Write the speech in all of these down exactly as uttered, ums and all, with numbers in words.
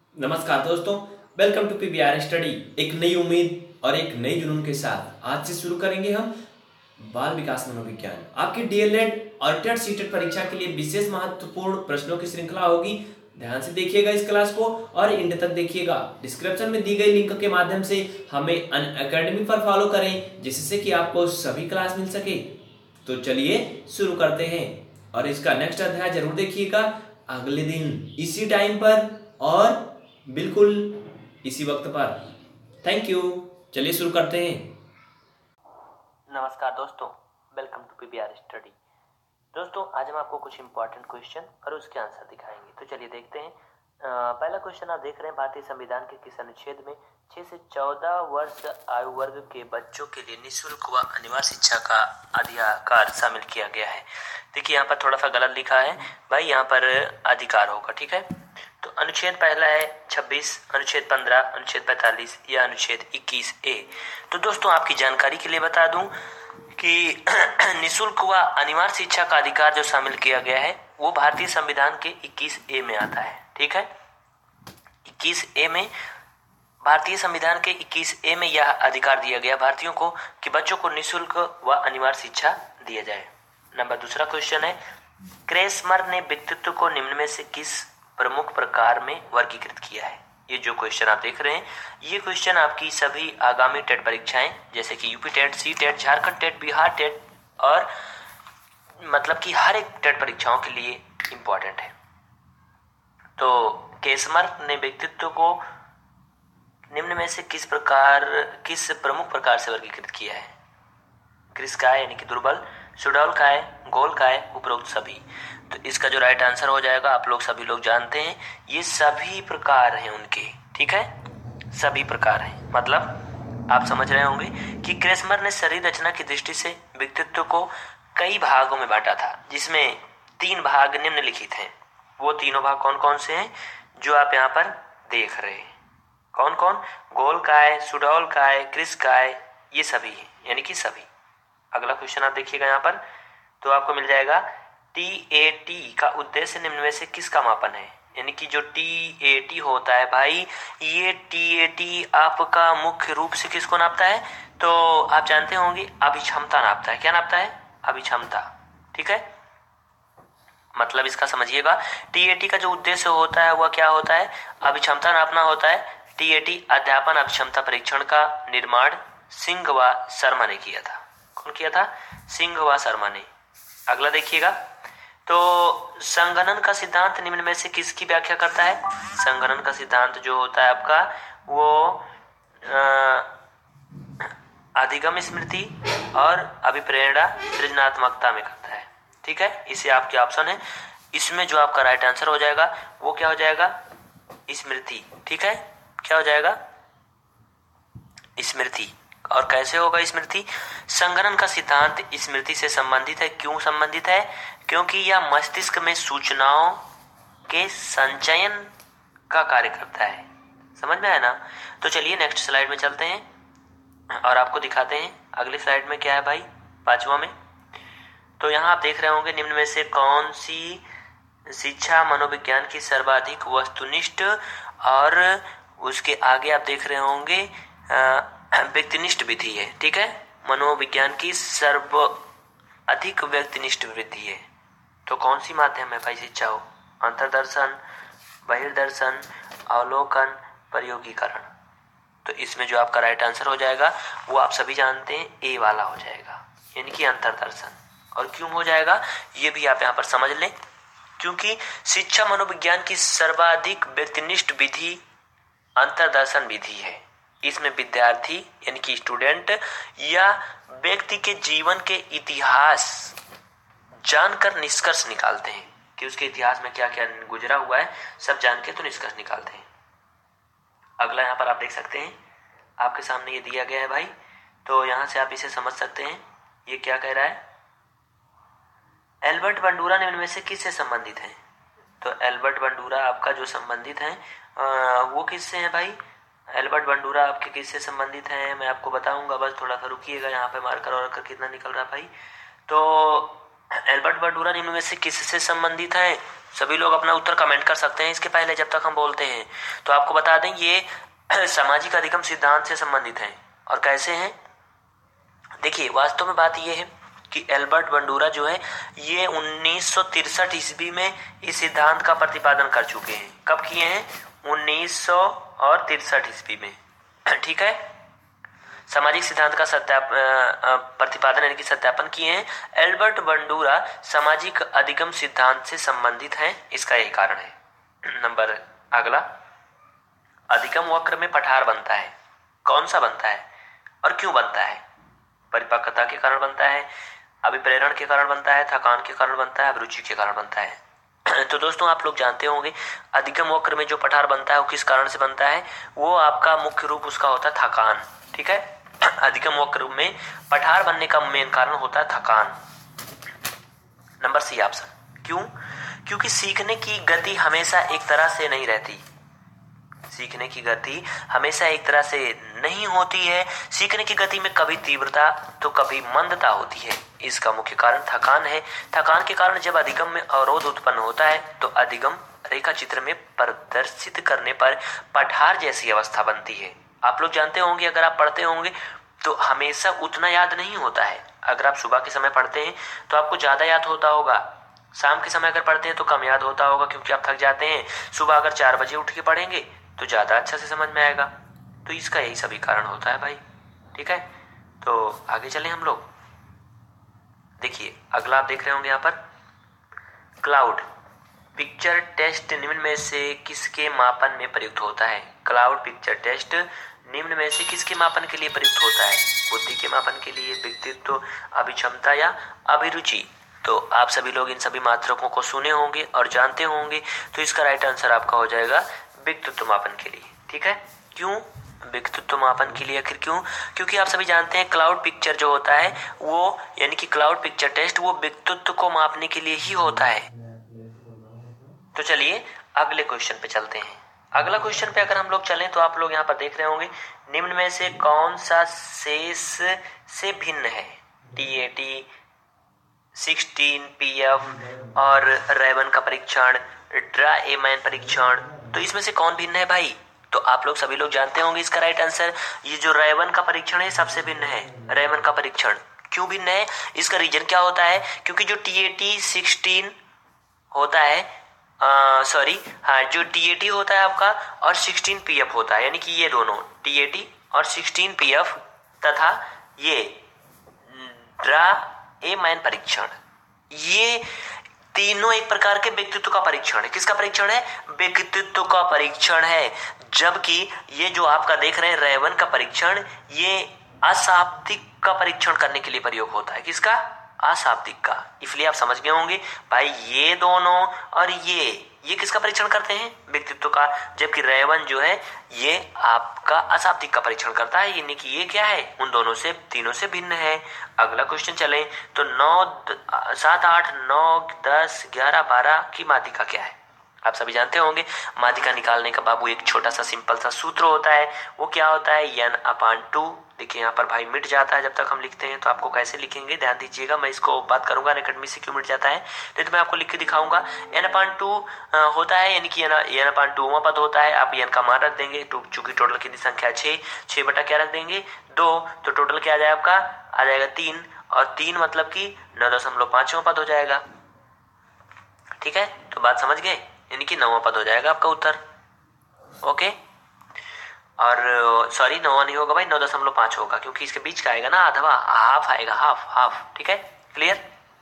नमस्कार दोस्तों, welcome to PBR study. एक नई उम्मीद और एक नई जुनून के साथ आज से शुरू करेंगे हम बाल विकास मनोविज्ञान। आपकी डीएलएड और टेट सीटेट परीक्षा के लिए विशेष महत्वपूर्ण प्रश्नों की श्रृंखला होगी। ध्यान से देखिएगा इस क्लास को और एंड तक देखिएगा। डिस्क्रिप्शन में दी गई लिंक के माध्यम से हमें अन अकेडमी पर फॉलो करें, जिससे कि आपको सभी क्लास मिल सके। तो चलिए शुरू करते हैं और इसका नेक्स्ट अध्याय जरूर देखिएगा अगले दिन इसी टाइम पर और बिल्कुल इसी वक्त पर। Thank you. चलिए शुरू करते हैं। नमस्कार दोस्तों, वेलकम टू पीबीआर स्टडी। दोस्तों आज हम आपको कुछ इंपॉर्टेंट क्वेश्चन और उसके आंसर दिखाएंगे। तो चलिए देखते हैं। अ, पहला क्वेश्चन आप देख रहे हैं, भारतीय संविधान के किस अनुच्छेद में छह से चौदह वर्ष आयु वर्ग के बच्चों के लिए निःशुल्क व अनिवार्य शिक्षा का अधिकार शामिल किया गया है। देखिए यहाँ पर थोड़ा सा गलत लिखा है भाई, यहाँ पर अधिकार होगा, ठीक है। तो अनुच्छेद पहला है छब्बीस, अनुच्छेद पंद्रह, अनुच्छेद पैंतालीस या अनुच्छेद इक्कीस ए। तो दोस्तों आपकी जानकारी के लिए बता दूं कि निःशुल्क व अनिवार्य शिक्षा का अधिकार जो शामिल किया गया है वो भारतीय संविधान के इक्कीस ए में आता है, ठीक है। इक्कीस ए में भारतीय संविधान के इक्कीस ए में यह अधिकार दिया गया भारतीयों को कि बच्चों को निःशुल्क व अनिवार्य शिक्षा दिया जाए। नंबर दूसरा क्वेश्चन है, क्रेसमर ने व्यक्तित्व को निम्न में से किस प्रमुख प्रकार में वर्गीकृत किया है। ये जो क्वेश्चन आप देख रहे हैं ये क्वेश्चन आपकी सभी आगामी टेट परीक्षाएं जैसे कि UP TET, C TET, Jharkhand TET, Bihar TET और मतलब कि हर एक टेट परीक्षाओं के लिए इंपॉर्टेंट है। तो क्रेसमर ने व्यक्तित्व को निम्न में से किस प्रकार किस प्रमुख प्रकार से वर्गीकृत किया है। क्रिस का है यानी कि दुर्बल, सुडौल का है, गोल का है, उपरोक्त सभी। तो इसका जो राइट आंसर हो जाएगा, आप लोग सभी लोग जानते हैं, ये सभी प्रकार हैं उनके, ठीक है, सभी प्रकार हैं। मतलब आप समझ रहे होंगे कि क्रेसमर ने शरीर रचना की दृष्टि से व्यक्तित्व को कई भागों में बांटा था, जिसमें तीन भाग निम्नलिखित हैं। वो तीनों भाग कौन कौन से हैं जो आप यहाँ पर देख रहे हैं? कौन कौन? गोल का है, सुडौल का है, क्रिस का है, ये सभी है, यानी कि सभी। अगला क्वेश्चन आप देखिएगा यहाँ पर, तो आपको मिल जाएगा टी ए टी का उद्देश्य निम्न में से किसका मापन है। यानी कि जो टी ए टी होता है भाई, ये टी ए टी आपका मुख्य रूप से किसको नापता है? तो आप जानते होंगे अभिक्षमता नापता है। क्या नापता है? अभिक्षमता, ठीक है। मतलब इसका समझिएगा, टी ए टी का जो उद्देश्य होता है वह क्या होता है? अभिक्षमता नापना होता है। टी ए टी अध्यापन अभिक्षमता परीक्षण का निर्माण सिंह व शर्मा ने किया था। कौन किया था? सिंह व शर्मा ने। अगला देखिएगा, तो संगणन का सिद्धांत निम्न में से किसकी व्याख्या करता है? संगणन का सिद्धांत जो होता है आपका वो अधिगम स्मृति और अभिप्रेरणा सृजनात्मकता में करता है, ठीक है। इसे आपके ऑप्शन है, इसमें जो आपका राइट आंसर हो जाएगा वो क्या हो जाएगा? स्मृति, ठीक है। क्या हो जाएगा? स्मृति। और कैसे होगा स्मृति? संगणन का सिद्धांत स्मृति से संबंधित है। क्यों संबंधित है? क्योंकि यह मस्तिष्क में सूचनाओं के संचयन का कार्य करता है। समझ में आया ना? तो चलिए नेक्स्ट स्लाइड में चलते हैं और आपको दिखाते हैं अगले स्लाइड में क्या है भाई, पांचवा में। तो यहाँ आप देख रहे होंगे निम्न में से कौन सी शिक्षा मनोविज्ञान की सर्वाधिक वस्तुनिष्ठ, और उसके आगे आप देख रहे होंगे व्यक्तिनिष्ठ विधि है, ठीक है। मनोविज्ञान की सर्व अधिक व्यक्तिनिष्ठ विधि है। तो कौन सी माध्यम है भाई शिक्षा हो? अंतर्दर्शन, बहिर्दर्शन, अवलोकन, प्रयोगीकरण। तो इसमें जो आपका राइट आंसर हो जाएगा वो आप सभी जानते हैं, ए वाला हो जाएगा, यानी कि अंतर्दर्शन। और क्यों हो जाएगा ये भी आप यहाँ पर समझ लें, क्योंकि शिक्षा मनोविज्ञान की सर्वाधिक व्यक्तिनिष्ठ विधि अंतर्दर्शन विधि है। इसमें विद्यार्थी यानी कि स्टूडेंट या व्यक्ति के जीवन के इतिहास जानकर निष्कर्ष निकालते हैं कि उसके इतिहास में क्या क्या गुजरा हुआ है, सब जान के तो निष्कर्ष निकालते हैं। अगला यहाँ पर आप देख सकते हैं, आपके सामने ये दिया गया है भाई, तो यहाँ से आप इसे समझ सकते हैं। ये क्या कह रहा है? एल्बर्ट बंडूरा निम्न में से किससे संबंधित है? तो एल्बर्ट बंडूरा आपका जो संबंधित है वो किससे है भाई? एल्बर्ट बंडूरा आपके किससे संबंधित हैं मैं आपको बताऊंगा, बस थोड़ा सा रुकिएगा। यहाँ पे मार्कर वार्कर कितना निकल रहा है भाई। तो एल्बर्ट बंडूरा निम्न में से किससे संबंधित है? सभी लोग अपना उत्तर कमेंट कर सकते हैं इसके पहले, जब तक हम बोलते हैं। तो आपको बता दें ये सामाजिक अधिगम सिद्धांत से संबंधित है। और कैसे हैं, देखिए वास्तव में बात ये है कि एल्बर्ट बंडूरा जो है ये उन्नीस सौ तिरसठ ईस्वी में इस सिद्धांत का प्रतिपादन कर चुके हैं। कब किए हैं, उन्नीस सौ और तिरसठ ईस्वी में, ठीक है। सामाजिक सिद्धांत का सत्याप प्रतिपादन यानी कि सत्यापन किए हैं। एल्बर्ट बंडूरा सामाजिक अधिगम सिद्धांत से संबंधित हैं, इसका यही कारण है। नंबर अगला, अधिगम वक्र में पठार बनता है, कौन सा बनता है और क्यों बनता है? परिपक्वता के कारण बनता है, अभिप्रेरण के कारण बनता है, थकान के कारण बनता है, अभिरुचि के कारण बनता है। तो दोस्तों आप लोग जानते होंगे अधिगम वक्र में जो पठार बनता है वो किस कारण से बनता है, वो आपका मुख्य रूप उसका होता है थकान, ठीक है। अधिगम वक्र में पठार बनने का मेन कारण होता है थकान। नंबर सी ऑप्शन, क्यों? क्योंकि सीखने की गति हमेशा एक तरह से नहीं रहती, सीखने की गति हमेशा एक तरह से नहीं होती है। सीखने की गति में कभी तीव्रता तो कभी मंदता होती है। इसका मुख्य कारण थकान है। थकान के कारण जब अधिगम में अवरोध उत्पन्न होता है तो अधिगम रेखा चित्र में प्रदर्शित करने पर पठार जैसी अवस्था बनती है। आप लोग जानते होंगे, अगर आप पढ़ते होंगे तो हमेशा उतना याद नहीं होता है। अगर आप सुबह के समय पढ़ते हैं तो आपको ज्यादा याद होता होगा, शाम के समय अगर पढ़ते हैं तो कम याद होता होगा, क्योंकि आप थक जाते हैं। सुबह अगर चार बजे उठ के पढ़ेंगे तो ज्यादा अच्छा से समझ में आएगा। तो इसका यही सभी कारण होता है भाई, ठीक है। तो आगे चले हम लोग, देखिए अगला आप देख रहे होंगे यहाँ पर, क्लाउड पिक्चर टेस्ट निम्न में से किसके मापन में प्रयुक्त होता है? क्लाउड पिक्चर टेस्ट निम्न में से किसके मापन के लिए प्रयुक्त होता है? बुद्धि के मापन के लिए, व्यक्तित्व, अभिक्षमता या अभिरुचि? तो आप सभी लोग इन सभी मात्रकों को सुने होंगे और जानते होंगे। तो इसका राइट आंसर आपका हो जाएगा व्यक्तित्व मापन के लिए, ठीक है। क्यों व्यक्तित्व मापन के लिए, आखिर क्यों? क्योंकि आप सभी जानते हैं क्लाउड पिक्चर जो होता है वो, यानी कि क्लाउड पिक्चर टेस्ट, वो व्यक्तित्व को मापने के लिए ही होता है। तो चलिए अगले क्वेश्चन पे चलते हैं। अगला क्वेश्चन पे अगर हम लोग चलें तो आप लोग यहाँ पर देख रहे होंगे, निम्न में से कौन सा शेष से भिन्न है? टीएटी, सिक्सटीन पीएफ और रेवन का परीक्षण, ड्रा एमैन परीक्षण, तो इसमें से कौन भिन्न है भाई? तो आप लोग सभी लोग जानते होंगे इसका राइट आंसर, ये जो रेवन का परीक्षण है सबसे भिन्न है। रेवन का परीक्षण क्यों भिन्न है? इसका रीजन क्या होता है? क्योंकि जो टीएटी सिक्सटीन होता है, सॉरी हाँ, जो टीएटी होता है आपका और सिक्सटीन पीएफ होता है, यानी कि ये दोनों टीएटी और सिक्सटीन पीएफ तथा ये ड्रा एमैन परीक्षण, ये तीनों एक प्रकार के व्यक्तित्व का परीक्षण है। किसका परीक्षण है? व्यक्तित्व का परीक्षण है। जबकि ये जो आपका देख रहे हैं रेवन का परीक्षण, ये अशाब्दिक का परीक्षण करने के लिए प्रयोग होता है। किसका? अशाब्दिक का। इसलिए आप समझ गए होंगे भाई, ये दोनों और ये ये किसका परीक्षण करते हैं? व्यक्तित्व का। जबकि रेवन जो है ये आपका अशाब्दिक का परीक्षण करता है, यानी कि ये क्या है? उन दोनों से, तीनों से भिन्न है। अगला क्वेश्चन चले तो नौ सात आठ नौ दस ग्यारह बारह की माध्यिका क्या है? आप सभी जानते होंगे माध्यिका निकालने का बाबू एक छोटा सा सिंपल सा सूत्र होता है। वो क्या होता है? N upon two. देखिए यहाँ पर भाई मिट जाता है जब तक हम लिखते हैं, तो आपको कैसे लिखेंगे ध्यान दीजिएगा। मैं इसको बात करूंगा अकेडमी से क्यों मिट जाता है, नहीं तो मैं आपको लिख के दिखाऊंगा। एन अपान टू होता है, यानी कि एन अपान टू पद होता है। आप एन का मान रख देंगे, चूंकि टोटल की संख्या छः, छः बटा क्या रख देंगे? दो। तो टोटल क्या आ जाए आपका? आ जाएगा तीन, और तीन मतलब कि नौ दशमलव पांचवा पद हो जाएगा, ठीक है। तो बात समझ गए, यानी कि नौवां पद हो जाएगा आपका उत्तर, ओके। और सॉरी नौवां नहीं होगा भाई, नौ दशमलव पांच होगा, क्योंकि इसके बीच का आएगा ना आधवा, हाफ आएगा, हाफ हाफ, ठीक है, क्लियर।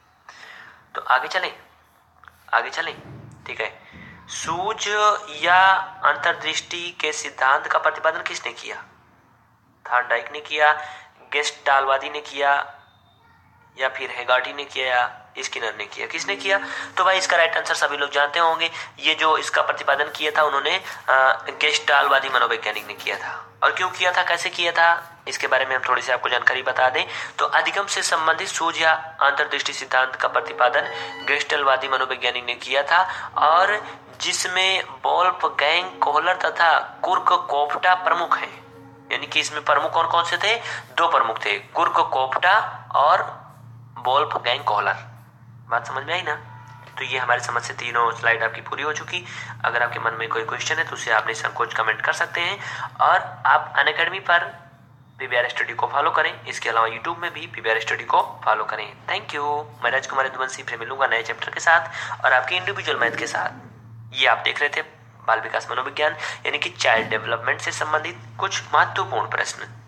तो आगे चलें, आगे चलें, ठीक है। सूझ या अंतर्दृष्टि के सिद्धांत का प्रतिपादन किसने किया? थॉर्नडाइक ने किया, गेस्टाल्टवादी ने किया, या फिर हेगार्टी ने किया, स्किनर ने किया? किसने किया? तो भाई इसका राइट आंसर सभी लोग जानते होंगे, ये जो इसका प्रतिपादन किया था उन्होंने गेस्टाल्टवादी मनोवैज्ञानिक ने किया था। और क्यों किया था, कैसे किया था, इसके बारे में हम थोड़ी सी आपको जानकारी बता दें। तो अधिगम से संबंधित सूझ या अंतर्दृष्टि सिद्धांत का प्रतिपादन गेस्टाल्टवादी मनोवैज्ञानिक ने किया था, और जिसमें वोल्फगैंग कोहलर तथा कुर्क कोप्टा प्रमुख हैं। यानी कि इसमें प्रमुख कौन कौन से थे? दो प्रमुख थे, कुर्क कोप्टा और वोल्फगैंग कोहलर। बात समझ में आई ना? तो ये हमारी समझ से तीनों स्लाइड आपकी पूरी हो चुकी। अगर आपके मन में कोई क्वेश्चन है तो उसे आप निसंकोच कमेंट कर सकते हैं, और आप अनअकैडमी पर पीबीआर स्टडी को फॉलो करें। इसके अलावा यूट्यूब में भी पीबीआर स्टडी को फॉलो करें। Thank you. मैं राजकुमार यदुवंशी फिर मिलूंगा नए चैप्टर के साथ और आपके इंडिविजुअल मैथ के साथ। ये आप देख रहे थे बाल विकास मनोविज्ञान, यानी कि चाइल्ड डेवलपमेंट से संबंधित कुछ महत्वपूर्ण प्रश्न।